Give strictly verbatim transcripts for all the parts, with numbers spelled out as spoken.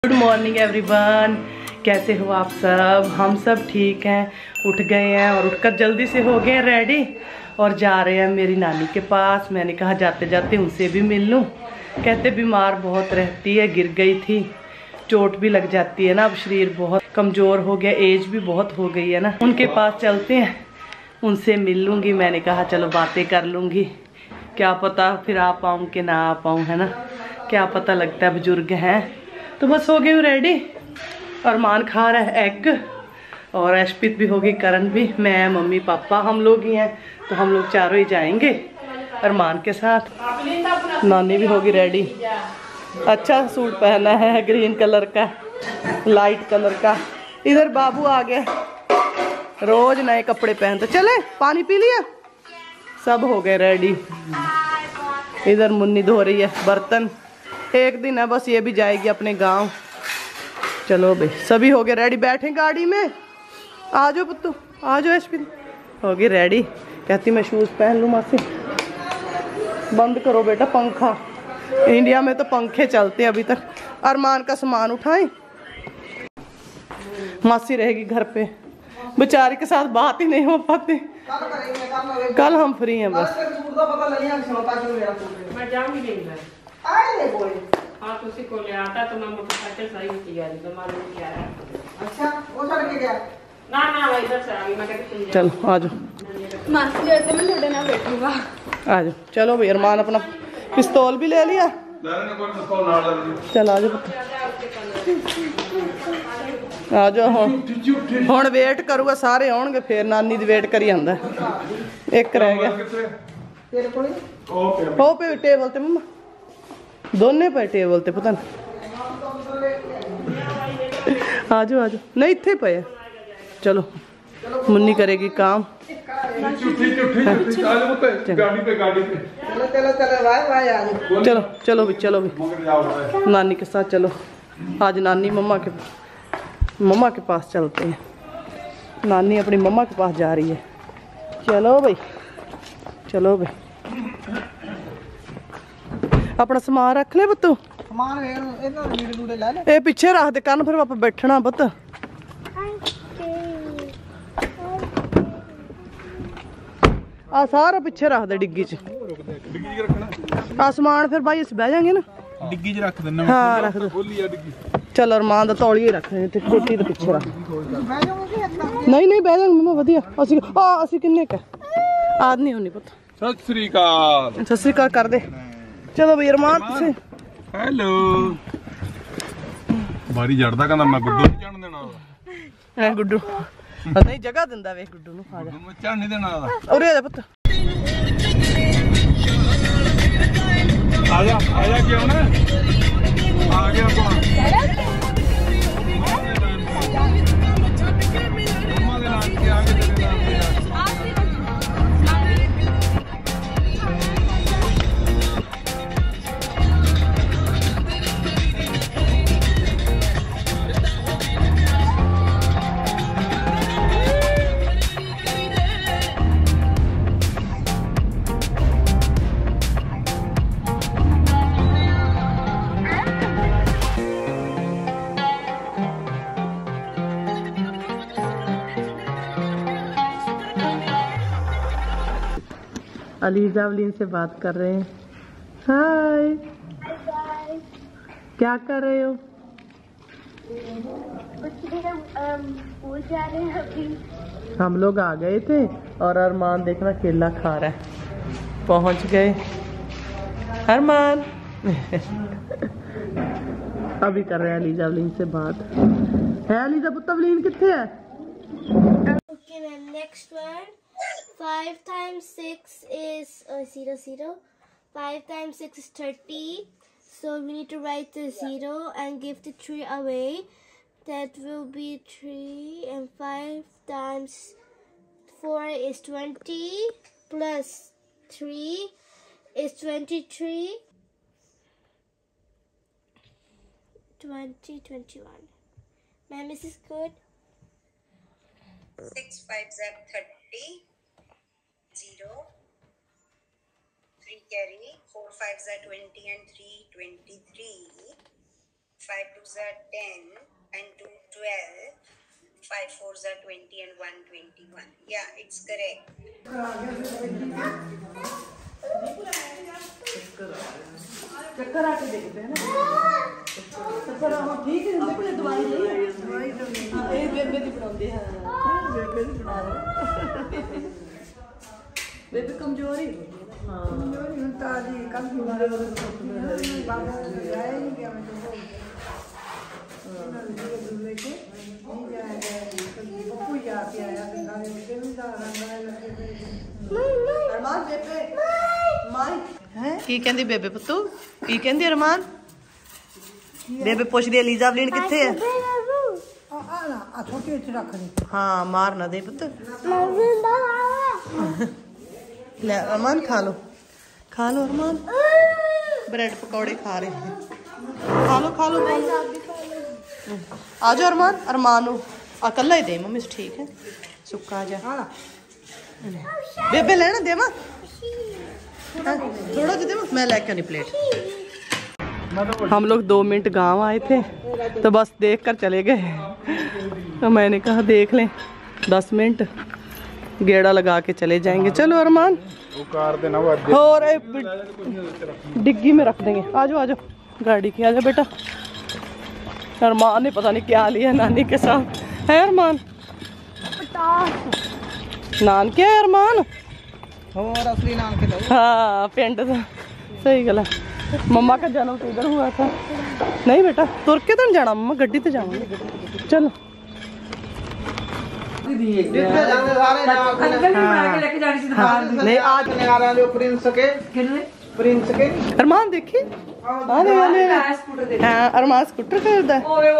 Good morning everyone, कैसे हो आप सब। हम सब ठीक हैं, उठ गए हैं और उठकर जल्दी से हो गए रेडी और जा रहे हैं मेरी नानी के पास। मैंने कहा जाते जाते उनसे भी मिल लूँ। कहते बीमार बहुत रहती है, गिर गई थी, चोट भी लग जाती है ना, अब शरीर बहुत कमज़ोर हो गया, एज भी बहुत हो गई है ना। उनके पास चलते हैं, उनसे मिल लूँगी। मैंने कहा चलो बातें कर लूँगी, क्या पता फिर आ पाऊँ कि ना आ पाऊँ, है ना, क्या पता लगता है, बुजुर्ग हैं। तो बस हो गई हूँ रेडी। अरमान खा रहा है एग और अशपित भी होगी, करण भी, मैं, मम्मी, पापा, हम लोग ही हैं। तो हम लोग चारों ही जाएंगे अरमान के साथ। नानी भी होगी रेडी। अच्छा सूट पहना है ग्रीन कलर का, लाइट कलर का। इधर बाबू आ गया, रोज नए कपड़े पहनते। चले पानी पी लिया, सब हो गए रेडी। इधर मुन्नी धो रही है बर्तन। एक दिन है बस, ये भी जाएगी अपने गांव। चलो भाई, सभी हो गए रेडी, बैठे गाड़ी में। आ जाओ पुत्तू, आ जाओ। एशपिन हो गई रेडी, कहती मैं शूज़ पहन लूँ। मासी बंद करो बेटा पंखा, इंडिया में तो पंखे चलते हैं अभी तक। अरमान का सामान उठाएं, मासी रहेगी घर पे, बेचारी के साथ बात ही नहीं हो पाती। कल हम फ्री हैं बस। हाँ तो उसी को ले आता तो मैं मोटरसाइकिल सही होती जा रही तो मालूम क्या है। अच्छा वो छोड़ के गया ना ना भाई इधर से आ गई। मैं कहती चलो आ जाओ, मासी रहते मैं थोड़े ना बैठूंगा। आ जाओ। चलो भाई, अरमान अपना पिस्तौल भी ले लिया। चल आ जाओ, आ जाओ। हुण हुण वेट करूगा, सारे आउणगे फिर नानी दी वेट करी आंदा। एक रह गया ओ पे टेबल ते मम्मा, दोने पे टेबल ते पता नहीं। आ जाओ आ जाओ, नहीं इत्थे पे है। चलो मुन्नी करेगी काम। चलो चलो भी, चलो भी नानी के साथ चलो। आज नानी मम्मा के मम्मा के पास चलते हैं। नानी अपनी मम्मा के पास जा रही है। चलो भाई, चलो भाई। अपना समान रख ले पुत्तू, ए पिछे रख दे कन, फिर आप बैठना पुत्त। आ सारा पिछे रख दे डिग्गी च, आ समान फिर भाई अस बह जाएंगे ना। डिग्गी च रख देना। हाँ रख दो। चल अरमान दा तौलिए रख दे, कोटी दे पिछे रख। नहीं नहीं बह जाएंगे मम्मा, वधिया। असी आ असी किन्ने का आदमी होनी पुत्त। सत श्री अकाल। सत श्री अकाल कर दे। चलो भाई अरमान से हेलो। बारी जड़दा कहंदा मैं गुड्डू नहीं चढ़न देना। ए गुड्डू नहीं जगह दिंदा वे गुड्डू नु। आ जा, मैं चढ़ नहीं देना। उरे आ जा पुत्त, आ जा आ जा। क्यों ना आ गया कौन? अलीजा अवलीन से बात कर रहे हैं। हाय, क्या कर रहे हो? स्कूल जा रहे हैं अभी। हम लोग आ गए थे और अरमान देखना केला खा रहा है। पहुंच गए अरमान। अभी कर रहे हैं अलीजा अवलीन से बात। है अलीजा पुत्त, अवलीन कितने है? Okay, then next one. Five times six is uh, zero zero. Five times six is thirty. So we need to write the zero and give the three away. That will be three, and five times four is twenty. Plus three is twenty-three. Twenty, twenty-one. Ma'am, is this good? Six five is thirty. Zero. Three carry. Four fives are twenty and three twenty-three. five twos are ten and two twelve. five fours are twenty and one twenty-one. Yeah, it's correct. चक्कर आके देखते हैं ना। चक्कर हाँ ठीक है देखो ये दवाई नहीं है। हाँ ये बेबे दी बनाते हैं। बेबे दी बना रहे। बेबे कमजोरी। हाँ। कमजोरी होता है जी कम बीमारी हो रही है। बाबा जाए नहीं क्या मैं तो बोल। लेके नहीं जाएगा। बप्पू जाके आया तो गाने में केवल जा रहा है लगे। अरमान बेबे। माई है की कहंदी बेबे पुत्तू की कहंदी अरमान बेबे पूछदी एलिजाबलिन किथे है आ आ छोटी च रख दे हां मार ना दे पुत्त ले अरमान खा लो खा लो अरमान ब्रेड पकौड़े खा रहे हैं खा लो खा लो खा लो आ जाओ अरमान अरमान अकेला ही दे मम्मी ठीक है सुक्का आ जा बेबे लेना देवा थोड़ा दे मैं लेके आनी प्लेट। हम लोग दो मिनट गांव आए थे तो बस देख कर चले गए तो मैंने कहा देख लें दस मिनट गेड़ा लगा के चले जाएंगे। चलो अरमान और डिग्गी में रख देंगे। आ जाओ आ जाओ गाड़ी की आ जाओ बेटा। अरमान ने पता नहीं क्या लिया नानी के साथ है अरमान नान क्या है अरमान और असली नाम के हाँ पिंड था सही गल है। मम्मा का जन्म तो इधर हुआ था नहीं बेटा तुर के तो नहीं जाना मम्मा गड्डी तो जाऊंगी चलो नहीं आज अरमान देखी अरमान स्कूटर खरीदा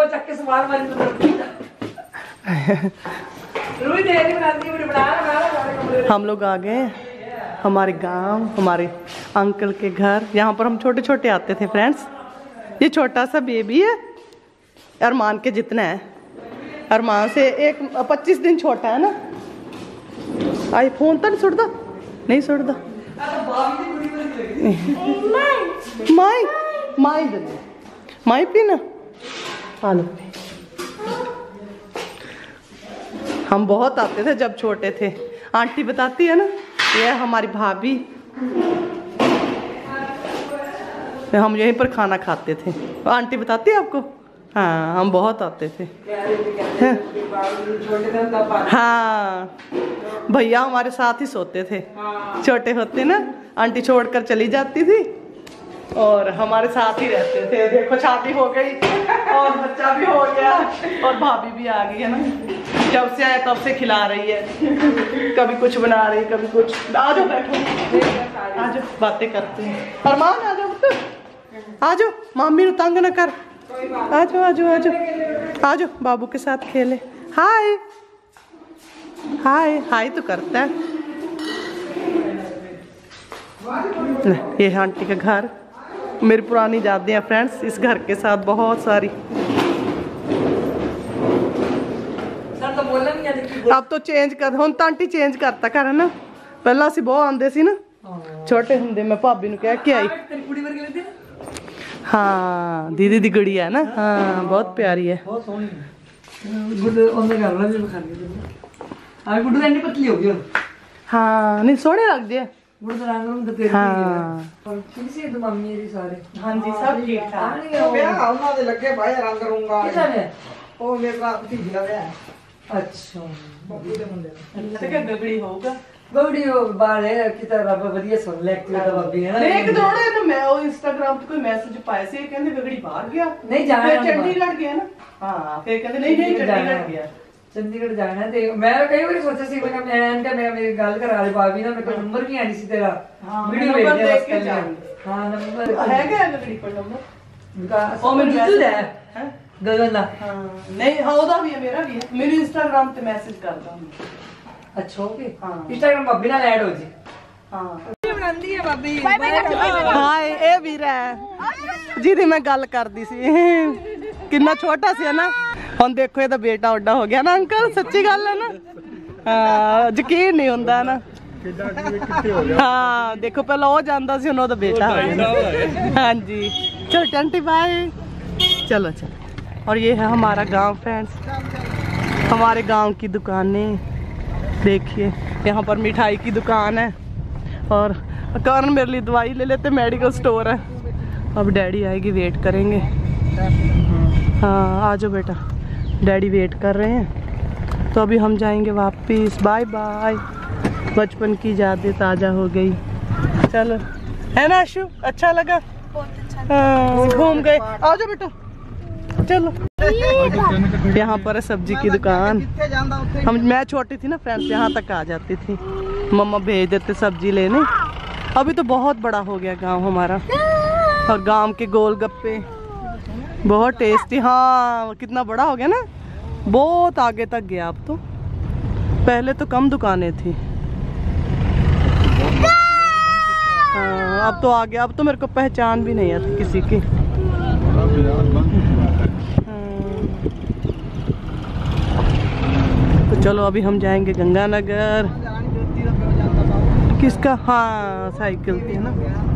हम लोग आ गए हमारे गांव हमारे अंकल के घर यहाँ पर हम छोटे छोटे आते थे फ्रेंड्स। ये छोटा सा बेबी है अरमान के जितना है अरमान से एक पच्चीस दिन छोटा है ना। आई फोन तो नहीं सुटता नहीं सुटता माई माई माई पीना हेलो हम बहुत आते थे जब छोटे थे। आंटी बताती है ना ये हमारी भाभी हम यहीं पर खाना खाते थे। आंटी बताती है आपको हाँ हम बहुत आते थे हाँ भैया हमारे साथ ही सोते थे छोटे होते ना आंटी छोड़कर चली जाती थी और हमारे साथ ही रहते थे। देखो शादी हो गई और बच्चा भी हो गया और भाभी भी आ गई है ना जब से आए तब से खिला रही है कभी कुछ बना रही कभी कुछ। आ जाओ बैठो आ जाओ बातें करते हैं अरमान आ जाओ आ जाओ मामी ने तंग न कर आ जाओ आ जाओ आ जाओ आ जाओ बाबू के साथ खेले। हाय हाय हाय तो करता है। ये है आंटी का घर मेरी पुरानी यादें हैं फ्रेंड्स इस घर के साथ बहुत सारी। अब तो चेंज कर हुण तो आंटी चेंज करता घर है ना पहला असीं बहुत आंदे सी ना छोटे हुंदे मैं भाभी नूं कह के आई हाँ दीदी दी गुड़िया है ना हाँ बहुत प्यारी है बहुत सोहनी हाँ नहीं सोहने लगदे है हाँ हाँ जी सब ठीक ठाक अच्छा गगड़ी होगा गगड़ी बाल है कि तरह बढ़िया सुन ले एक्टिव बाबी है ना एक दौड़े ना मैं वो इंस्टाग्राम पे कोई मैसेज पाया से कहंदे गगड़ी बाहर गया नहीं जाना चंडीगढ़ गया ना हां फिर कहंदे नहीं नहीं चंडीगढ़ गया चंडीगढ़ जाना ते मैं कई बार सोचा सी मैं मैं इनका मैं मेरी गल करा दे भाभी ना मेरे को नंबर नहीं आनी सी तेरा वीडियो भेज दे देख के जा हां नंबर है क्या गगड़ी पर नंबर उनका ओ मेरे मैसेज है गगन दा हां नहीं हां ओदा भी है मेरा भी है मेरे इंस्टाग्राम पे मैसेज करदा हूं अच्छा ओके हां इंस्टाग्राम भाभी नाल ऐड हो जी हां बनांदी है भाभी हाय ए वीरा जिहदी मैं गल करदी सी कितना छोटा सी है ना ਹੁਣ ਦੇਖੋ ਇਹਦਾ ਬੇਟਾ ਵੱਡਾ ਹੋ ਗਿਆ ਨਾ ਅੰਕਲ ਸੱਚੀ ਗੱਲ ਹੈ ਨਾ ਹਾਂ ਯਕੀਨ ਨਹੀਂ ਹੁੰਦਾ ਨਾ ਹਾਂ ਦੇਖੋ ਪਹਿਲਾਂ ਉਹ ਜਾਂਦਾ ਸੀ ਹੁਣ ਉਹਦਾ ਬੇਟਾ ਹੋ ਗਿਆ ਹਾਂਜੀ ਚਲ ਟੰਟੀ ਬਾਏ चलो चलो। और ये है हमारा गांव फ्रेंड्स, हमारे गांव की दुकानें देखिए। यहाँ पर मिठाई की दुकान है और करण मेरे लिए दवाई ले लेते, मेडिकल स्टोर है। अब डैडी आएगी, वेट करेंगे। हाँ आ जाओ बेटा, डैडी वेट कर रहे हैं। तो अभी हम जाएंगे वापस। Bye bye. बचपन की यादें ताज़ा हो गई। चलो है ना आशु, अच्छा लगा? हाँ घूम गए। आ जाओ बेटा चलो। यहाँ पर है सब्जी की दुकान। हम मैं छोटी थी ना फ्रेंड्स, यहाँ तक आ जाती थी, मम्मा भेज देते सब्जी लेने। अभी तो बहुत बड़ा हो गया गांव हमारा। और गांव के गोलगप्पे बहुत टेस्टी। हाँ कितना बड़ा हो गया ना, बहुत आगे तक गया अब तो। पहले तो कम दुकानें थी। हाँ अब तो आ गया। अब तो मेरे को पहचान भी नहीं आती किसी की। तो चलो अभी हम जाएंगे गंगानगर। किसका? हाँ साइकिल थी है ना।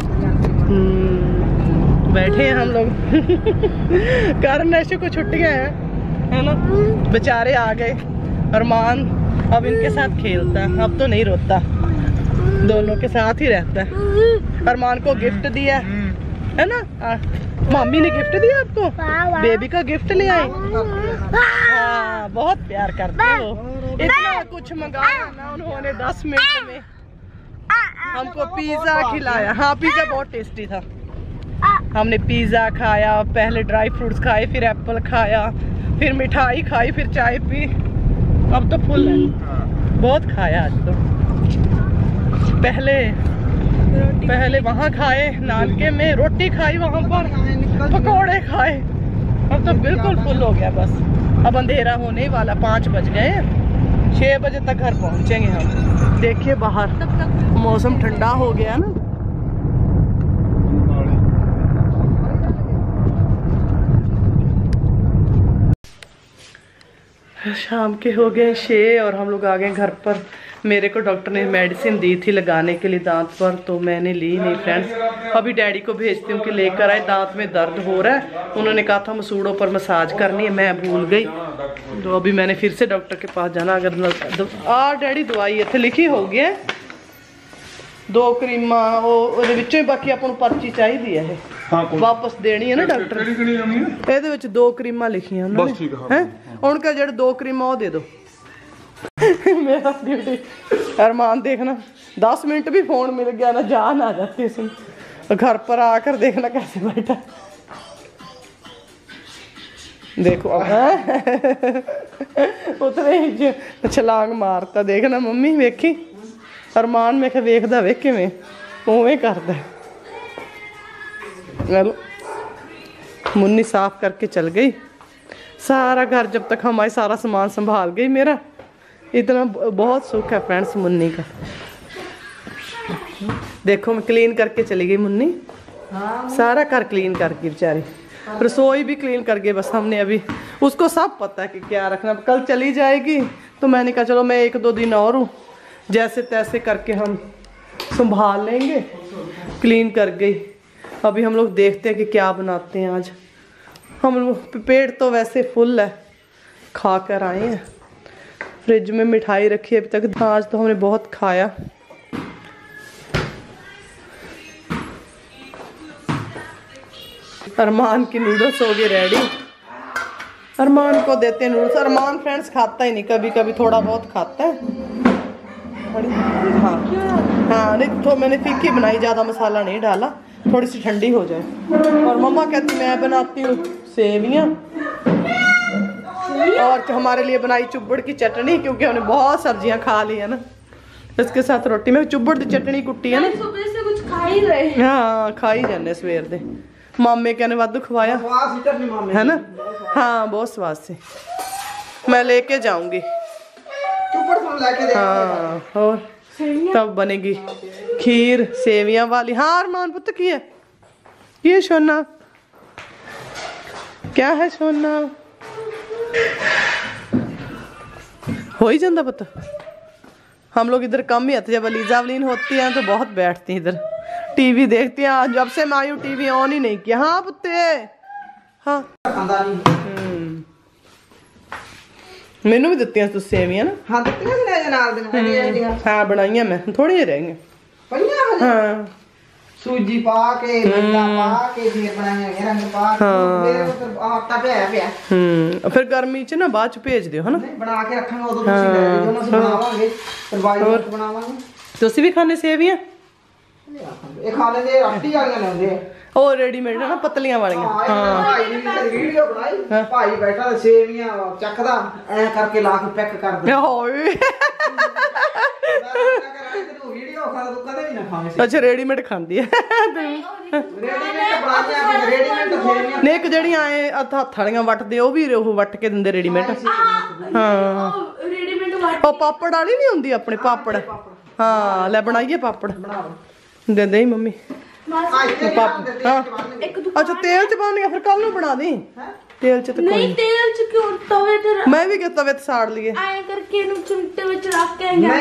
बैठे हैं हम लोग। कारण ऐसे को छुट्टियां हैं है ना, बेचारे आ गए। अरमान अब इनके साथ खेलता है, अब तो नहीं रोता, दोनों के साथ ही रहता है। अरमान को गिफ्ट दिया है ना, मम्मी ने गिफ्ट दिया आपको, बेबी का गिफ्ट ले आए। हाँ बहुत प्यार करते हो। इतना कुछ मंगाया ना उन्होंने दस मिनट में। हमको पिज्जा खिलाया। हाँ पिज्जा बहुत टेस्टी था। हमने पिज्जा खाया, पहले ड्राई फ्रूट्स खाए, फिर एप्पल खाया, फिर मिठाई खाई, फिर चाय पी। अब तो फुल है, बहुत खाया आज तो। पहले पहले वहाँ खाए नानके में, रोटी खाई वहाँ पर, पकौड़े खाए। अब तो बिल्कुल फुल हो गया बस। अब अंधेरा होने वाला, पाँच बज गए, छः बजे तक घर पहुँचेंगे हम। देखिए बाहर मौसम ठंडा हो गया ना। शाम के हो गए छः और हम लोग आ गए घर पर। मेरे को डॉक्टर ने मेडिसिन दी थी लगाने के लिए दांत पर, तो मैंने ली नहीं फ्रेंड्स। अभी डैडी को भेजती हूँ कि लेकर आए, दांत में दर्द हो रहा है। उन्होंने कहा था मसूड़ों पर मसाज करनी है, मैं भूल गई। तो अभी मैंने फिर से डॉक्टर के पास जाना। अगर आ डैडी दवाई इतने लिखी होगी है, दो क्रीमा वो बाकी अपन पर्ची चाहिए है। हाँ, वापस देनी है ना डॉक्टर। ये दो क्रीमा लिखियां हैं, उनका जेड दो क्रीमा वो दे दो। मेरा ड्यूटी अरमान देखना, दस मिनट भी फोन मिल गया ना जान आ जाती है इसमें। तो घर पर आकर देखना कैसे बैठा, देखो उतने ही छलांग मारता। देखना मम्मी वेखी, अरमान में वेखदा वेख किवें उवें करदा। चलो मुन्नी साफ करके चल गई सारा घर, जब तक हमारे सारा सामान संभाल गई मेरा। इतना बहुत सुख है फ्रेंड्स मुन्नी का। देखो मैं क्लीन करके चली गई मुन्नी, सारा घर क्लीन करके बेचारी, रसोई भी क्लीन करके। बस हमने अभी उसको सब पता है कि क्या रखना। कल चली जाएगी तो मैंने कहा चलो मैं एक दो दिन और हूँ, जैसे तैसे करके हम संभाल लेंगे। क्लीन कर गई। अभी हम लोग देखते हैं कि क्या बनाते हैं आज। हम लोग पेट तो वैसे फुल है, खा कर आए हैं। फ्रिज में मिठाई रखी है अभी तक, आज तो हमने बहुत खाया। अरमान की नूडल्स हो गए रेडी। अरमान को देते हैं नूडल्स। अरमान फ्रेंड्स खाता ही नहीं, कभी कभी थोड़ा बहुत खाता है। हाँ हाँ नहीं तो मैंने फीकी बनाई, ज़्यादा मसाला नहीं डाला, थोड़ी सी ठंडी हो जाए। और मम्मा कहती मैं बनाती हूँ सेवियाँ, और हमारे लिए बनाई चुब्बड़ की चटनी, क्योंकि हमने बहुत सब्जियां खा ली है ना। इसके साथ रोटी में चुब्बड़ की चटनी कुट्टी है ना। सुबह से कुछ खा ही रहे। हाँ खा ही जाने सवेर दे। मामे कहने वादू खवाया है ना। हाँ बहुत स्वाद से, मैं लेके जाऊंगी। हाँ और तब बनेगी खीर सेवियां वाली। हाँ अरमान पुत्र की है ये सोना, क्या है सोना, हो ही जाता पता। हम लोग इधर कम ही आते, जब अलीजा अवलीन होती हैं तो बहुत बैठती हैं इधर, टीवी देखती हैं। जब से मैं आई हूँ टीवी ऑन ही नहीं किया। हाँ पुत्ते हाँ मैनू भी दित्तियां तुस सेवियां ना। हाँ दित्तियां सी ना नाल दियां। हाँ बनाइयां मैं थोड़ी रह गई पईयां। हाँ सूजी पा के मैदा पा के फिर बनाइयां रंग पा के मेरे उधर आटा पिया पिया। हम्म फिर गर्मी च ना बाद च भेज दियो है ना। नहीं बना के रखांगे उਦੋਂ ਤੁਸੀਂ ਲੈ ਜਿਓ ਨਾ ਅਸੀਂ ਬਣਾਵਾਂਗੇ ਤਰਵਾਈ ਵਿੱਚ ਬਣਾਵਾਂਗੇ। ਤੁਸੀਂ ਵੀ ਖਾਣੇ ਸੇਵੀਆਂ? ਇਹ ਖਾ ਲੈਂਦੇ ਆਟੀ ਵਾਲੀਆਂ ਲੈਂਦੇ ਆ ਉਹ ਰੈਡੀਮੇਡ ਹੈ ਨਾ ਪਤਲੀਆਂ ਵਾਲੀਆਂ। ਹਾਂ ਭਾਈ ਨੇ ਵੀ ਵੀਡੀਓ ਬਣਾਈ ਭਾਈ ਬੈਠਾ ਤੇ ਸੇਵੀਆਂ ਚੱਕਦਾ ਐ ਕਰਕੇ ਲਾ ਕੇ ਪੈਕ ਕਰ ਦੇ। ਓਏ ਵੀਡੀਓ ਖਾ ਤੂੰ ਕਦੇ ਵੀ ਨਾ ਖਾਵੇਂ। ਅੱਛਾ ਰੈਡੀਮੇਡ ਖਾਂਦੀ ਹੈ ਰੈਡੀਮੇਡ ਬਣਾਈਆਂ ਰੈਡੀਮੇਡ ਸੇਵੀਆਂ ਨੇ ਇੱਕ ਜਿਹੜੀਆਂ ਐ ਹੱਥ ਵਾਲੀਆਂ ਵੱਟਦੇ ਉਹ ਵੀ ਉਹ ਵੱਟ ਕੇ ਦਿੰਦੇ ਰੈਡੀਮੇਡ। ਹਾਂ ਰੈਡੀਮੇਡ ਵੱਟ ਉਹ ਪਾਪੜ ਵਾਲੀ ਨਹੀਂ ਹੁੰਦੀ ਆਪਣੇ ਪਾਪੜ। ਹਾਂ ਲੈ ਬਣਾਈਏ ਪਾਪੜ ਦੇ ਦੇ ਮੰਮੀ। अच्छा तेल च पानी फिर कल बना दी तेल च। नहीं तेल च क्यों तवे ते मैं भी क्या तवे ते साड़ लिए ऐ करके नु चिमटे विच रख के।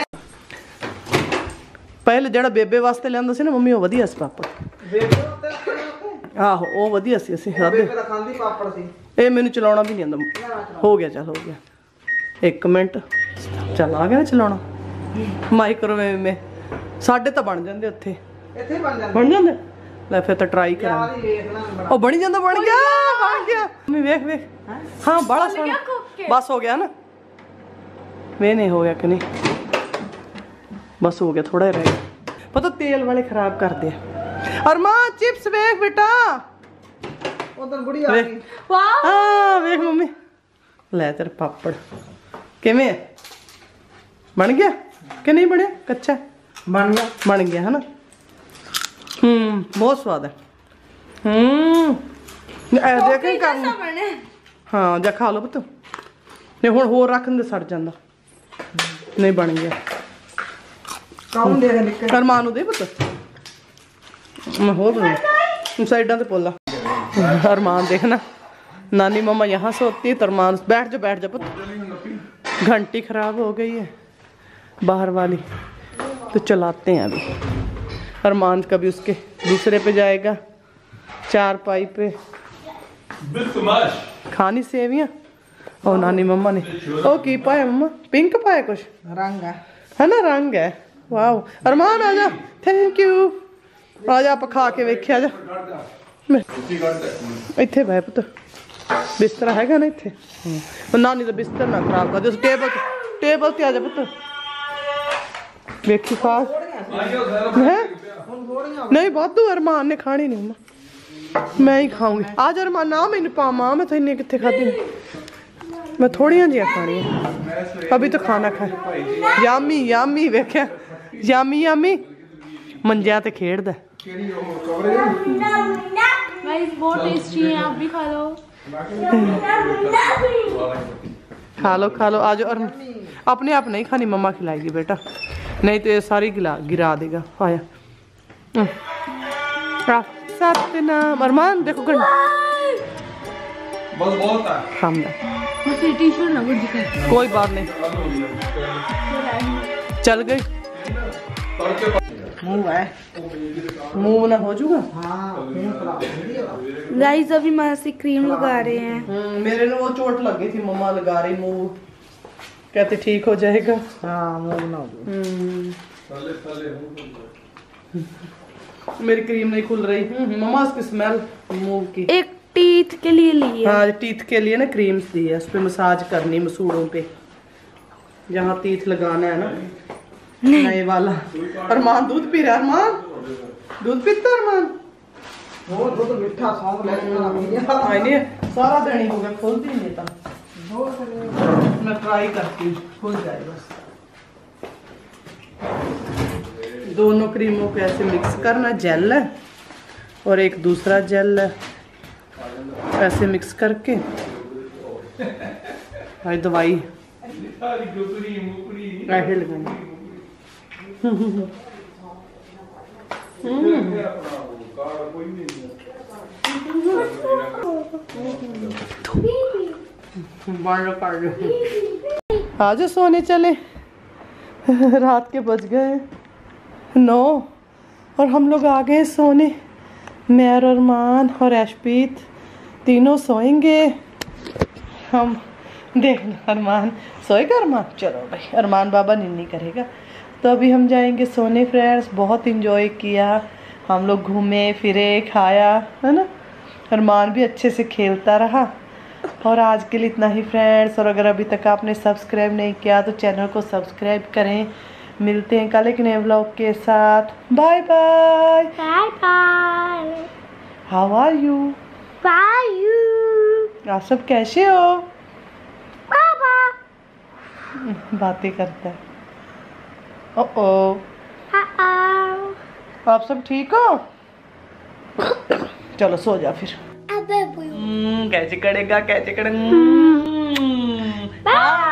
पहले जेड़ा बेबे वास्ते लियांदा सी ना मम्मी ओ वधिया सी पापड़। आहो ओ वधिया सी असि खादे। बेबे दा खांदी पापड़ सी। ए मेनू चलाउणा भी नहीं आंदा। हो गया चल हो गया एक मिनट चल आ गया ना चलाउणा माइक्रोवेव में साडे तां बन जांदे उत्थे ਇੱਥੇ ਬਣ ਜਾਂਦਾ बन जांदे। ले फिर तो ट्राई करांगे। ओ बन जांदा बन गया बन गया मम्मी वेख वेख। हाँ बड़ा सोहना बस हो गया ना वे नहीं हो गया कि नहीं बस हो गया थोड़ा ही रह गया। पता तेल वाले खराब कर दे। और मां चिप्स वेख बेटा ਉਧਰ ਬੁੜੀ ਆ ਗਈ। वाह हाँ वेख मम्मी ले तेरे पापड़ किवें बन गया कि नहीं बनया कच्चा ਬਣ ਗਿਆ बन गया है ना। हम्म बहुत स्वाद है। हम्म देखें काम हाँ जा खा लो पुत नहीं हुण होर रखन दे सड़ जांदा नहीं बन गया। ਕੌਣ ਦੇ ਨਿਕਲ अरमान दे पुत मैं होर बना साइडा ते पोला। अरमान देखना नानी मम्मा यहाँ सोती है तो अरमान बैठ जा बैठ जा पुत। घंटी खराब हो गई है बाहर वाली तो चलाते हैं अभी। अरमान कभी उसके दूसरे पे जाएगा चार पाई पे खानी सेवियां। और नानी मम्मा ने ओ की पाया मम्मा पिंक पाया कुछ ਰੰਗ ਆ है ना रंग है। वाह अरमान आजा थैंक यू आजा आप खा के वेख्या जा इत्थे बह पुत बिस्तर हैगा ना इत्थे। नानी दा बिस्तर ना खराब कर दे टेबल टेबल ते आजा पुत वेखी खा है नहीं वाधू अरमान ने खानी नहीं मम्मा मैं ही खाऊंगी आज अरमान ना मैंने पावा मैं तो इन्नी कितने खाती मैं थोड़ियां जियां खानी अभी तो खाना खाए यामी यामी वेख्या यामी यामी मंजिया ते खेड़दा गाइस बहुत टेस्टी है आप भी खा लो। खा लो खा लो आज और अपने आप नहीं खानी मम्मा खिलाएगी बेटा नहीं तो ये सारी गिला गिरा देगा। आया सतनाम अरमान देखो गण बस बहुत है खामदा मुझे टी-शर्ट ना गुड दिखे कोई बात नहीं चल गई ਮੂੰਹ ਹੈ मुंह ना हो जाऊगा। ਹਾਂ ਮੂੰਹ ਖਰਾਬ ਹੁੰਦੀ ਹੈ। गाइस अभी मां से क्रीम लगा रहे हैं। हम्म मेरे ने वो चोट लग गई थी मम्मा लगा रही मुंह कहते ठीक हो जाएगा। ਹਾਂ ਮੂੰਹ ਬਣਾ ਦੋ मेरी क्रीम नहीं खुल रही। मम्मा उसकी स्मेल मुंह की एक टीथ के लिए ली है। हाँ टीथ के लिए ना क्रीम दी है उस पर मसाज करनी मसूड़ों पे जहाँ टीथ लगाना है ना नए वाला। अरमान दूध पी रहा अरमान दूध पीता अरमान ਹੋਰ ਦੁੱਧ ਮਿੱਠਾ ਸੌਂਗ ਲੈ ਕੇ ਆਉਂਦੀ ਆ। हाँ नहीं सारा दिन ही हो गया खोलती नहीं देता मैं ट्राई करती हूँ खुल जाए बस। दोनों क्रीमों को ऐसे मिक्स करना जेल है और एक दूसरा जेल है ऐसे मिक्स करके भाई दवाई ऐसे लगानी। आज सोने चले रात के बज गए नौ और हम लोग आ गए सोने मैं और अरमान और ऐशपीत तीनों सोएंगे। हम देखना अरमान सोएगा। अरमान चलो भाई, अरमान बाबा निन्नी करेगा। तो अभी हम जाएंगे सोने फ्रेंड्स। बहुत इंजॉय किया हम लोग, घूमे फिरे खाया है ना। अरमान भी अच्छे से खेलता रहा। और आज के लिए इतना ही फ्रेंड्स। और अगर अभी तक आपने सब्सक्राइब नहीं किया तो चैनल को सब्सक्राइब करें। मिलते हैं कल एक नए व्लॉग के साथ। Bye bye. Bye bye. How are you? Bye you. आप सब कैसे हो? Baba. बातें करता है। ओ ओ Uh-oh. आप सब ठीक हो? चलो सो जा फिर। I bet we हम्म, कैसे करेगा कैसे करेगा। Bye.